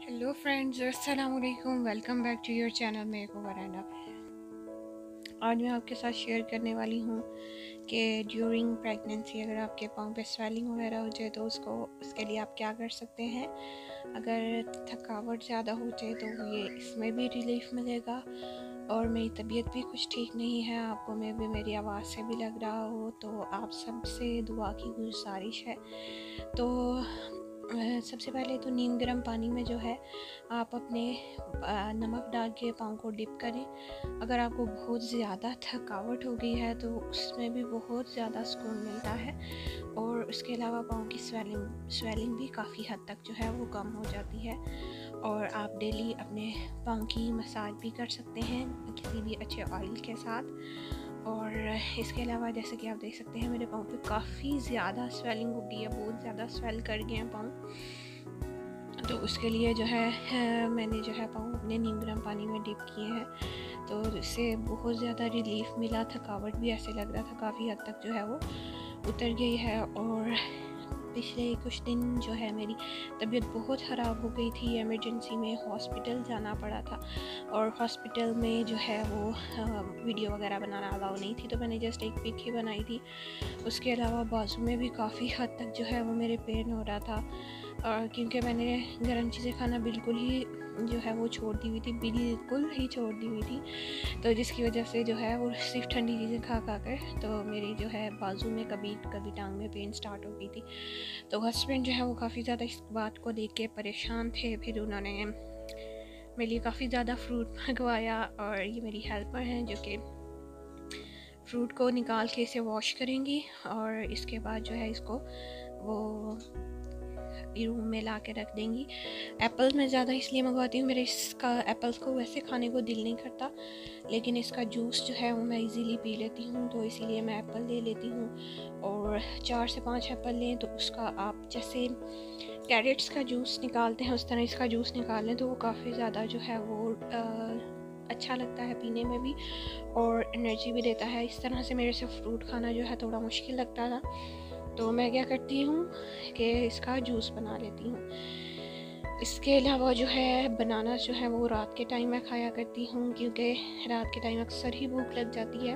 Hello friends, अस्सलाम वालेकुम। Welcome back to your channel makeover and up. आज मैं आपके साथ शेयर करने वाली हूँ कि ड्यूरिंग प्रेगनेंसी अगर आपके पाँव पे स्वेलिंग वगैरह हो जाए तो उसके लिए आप क्या कर सकते हैं। अगर थकावट ज़्यादा हो जाए तो ये इसमें भी रिलीफ मिलेगा। और मेरी तबीयत भी कुछ ठीक नहीं है, आपको में भी मेरी आवाज़ से भी लग रहा हो, तो आप सबसे दुआ की गुजारिश है। तो सबसे पहले तो नीम गर्म पानी में जो है आप अपने नमक डाल के पाँव को डिप करें। अगर आपको बहुत ज़्यादा थकावट हो गई है तो उसमें भी बहुत ज़्यादा सुकून मिलता है। और उसके अलावा पाँव की स्वेलिंग भी काफ़ी हद तक जो है वो कम हो जाती है। और आप डेली अपने पाँव की मसाज भी कर सकते हैं किसी भी अच्छे ऑयल के साथ। और इसके अलावा जैसे कि आप देख सकते हैं मेरे पाँव पे काफ़ी ज़्यादा स्वेलिंग हो गई है, बहुत ज़्यादा स्वेल कर गए हैं पाँव। तो उसके लिए जो है मैंने जो है पाँव अपने नीम गर्म पानी में डिप किए हैं, तो इससे बहुत ज़्यादा रिलीफ मिला। थकावट भी ऐसे लग रहा था काफ़ी हद तक जो है वो उतर गई है। और पिछले कुछ दिन जो है मेरी तबीयत बहुत ख़राब हो गई थी, इमरजेंसी में हॉस्पिटल जाना पड़ा था। और हॉस्पिटल में जो है वो वीडियो वगैरह बनाना अलाउ नहीं थी, तो मैंने जस्ट एक पिक ही बनाई थी। उसके अलावा बाजू में भी काफ़ी हद तक जो है वो मेरे पेन हो रहा था, और क्योंकि मैंने गर्म चीज़ें खाना बिल्कुल ही जो है वो छोड़ दी हुई थी, बिल्कुल ही छोड़ दी हुई थी। तो जिसकी वजह से जो है वो सिर्फ ठंडी चीज़ें खा कर तो मेरी जो है बाजू में कभी कभी टांग में पेन स्टार्ट हो गई थी। तो हस्बैंड जो है वो काफ़ी ज़्यादा इस बात को देख के परेशान थे। फिर उन्होंने मेरे लिए काफ़ी ज़्यादा फ्रूट मंगवाया, और ये मेरी हेल्पर हैं जो कि फ्रूट को निकाल के इसे वॉश करेंगी, और इसके बाद जो है इसको वो रूम में ला के रख देंगी। एप्पल मैं ज़्यादा इसलिए मंगवाती हूँ, मेरे इसका एप्पल्स को वैसे खाने को दिल नहीं करता, लेकिन इसका जूस जो है वो मैं इजीली पी लेती हूँ, तो इसीलिए मैं एप्पल ले लेती हूँ। और 4 से 5 एप्पल लें तो उसका आप जैसे कैरेट्स का जूस निकालते हैं उस तरह इसका जूस निकाल लें, तो वो काफ़ी ज़्यादा जो है वो अच्छा लगता है पीने में भी, और एनर्जी भी देता है। इस तरह से मेरे से फ्रूट खाना जो है थोड़ा मुश्किल लगता था, तो मैं क्या करती हूँ कि इसका जूस बना लेती हूँ। इसके अलावा जो है बनाना जो है वो रात के टाइम मैं खाया करती हूँ, क्योंकि रात के टाइम अक्सर ही भूख लग जाती है।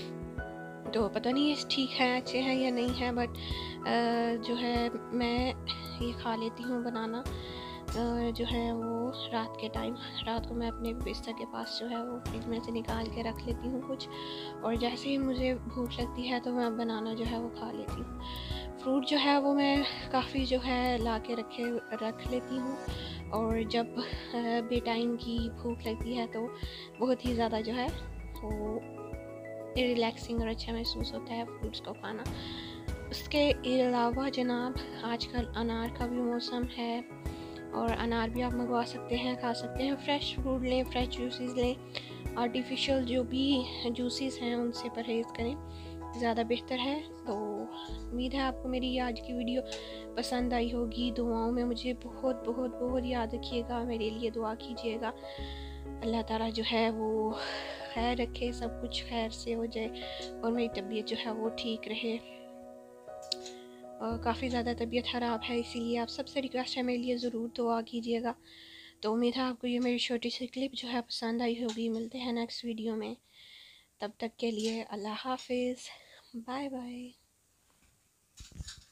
तो पता नहीं ये ठीक है, अच्छे हैं या नहीं है, बट जो है मैं ये खा लेती हूँ बनाना जो है वो रात के टाइम। रात को मैं अपने बिस्तर के पास जो है वो फ्रिज में से निकाल के रख लेती हूँ कुछ, और जैसे ही मुझे भूख लगती है तो मैं बनाना जो है वो खा लेती हूँ। फ्रूट जो है वो मैं काफ़ी जो है ला के रख लेती हूँ, और जब बे टाइम की भूख लगती है तो बहुत ही ज़्यादा जो है वो रिलैक्सिंग और अच्छा महसूस होता है फ्रूट्स को खाना। उसके अलावा जनाब आजकल अनार का भी मौसम है, और अनार भी आप मंगवा सकते हैं, खा सकते हैं। फ्रेश फ्रूट लें, फ्रेश जूसेस लें, आर्टिफिशियल जो भी जूसेस हैं उनसे परहेज़ करें, ज़्यादा बेहतर है। तो उम्मीद है आपको मेरी आज की वीडियो पसंद आई होगी। दुआओं में मुझे बहुत बहुत बहुत याद रखिएगा, मेरे लिए दुआ कीजिएगा। अल्लाह ताला जो है वो खैर रखे, सब कुछ खैर से हो जाए और मेरी तबीयत जो है वो ठीक रहे। काफ़ी ज़्यादा तबीयत ख़राब है, इसीलिए आप सबसे रिक्वेस्ट है मेरे लिए ज़रूर दुआ कीजिएगा। तो उम्मीद है आपको ये मेरी छोटी सी क्लिप जो है पसंद आई होगी। मिलते हैं नेक्स्ट वीडियो में, तब तक के लिए अल्लाह हाफिज़, बाय बाय।